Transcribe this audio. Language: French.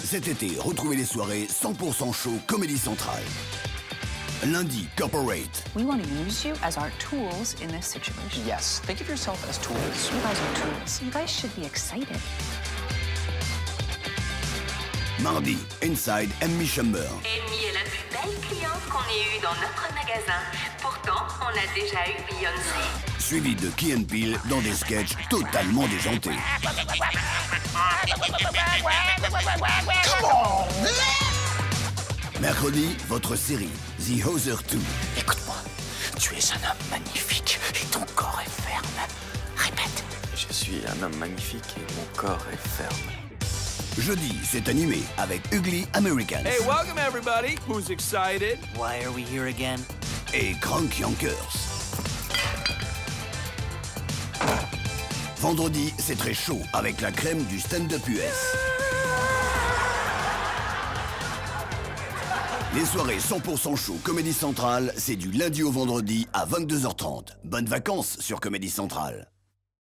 Cet été, retrouvez les soirées 100% show Comédie Centrale. Lundi, Corporate. We want to use you as our tools in this situation. Yes, think of yourself as tools. You guys are tools. You guys should be excited. Mardi, Inside Amy Schumer. Amy est la plus belle cliente qu'on ait eue dans notre magasin. Pourtant, on a déjà eu Beyoncé. Suivi de Key & Peele dans des sketchs totalement déjantés. Mercredi, votre série, The Hoser 2. Écoute-moi, tu es un homme magnifique et ton corps est ferme. Répète. Je suis un homme magnifique et mon corps est ferme. Jeudi, c'est animé avec Ugly Americans. Hey, welcome everybody. Who's excited? Why are we here again? Et Crank Yankers. Vendredi, c'est très chaud avec la crème du stand-up US. Les soirées 100% chaud Comédie Centrale, c'est du lundi au vendredi à 22h30. Bonnes vacances sur Comédie Centrale.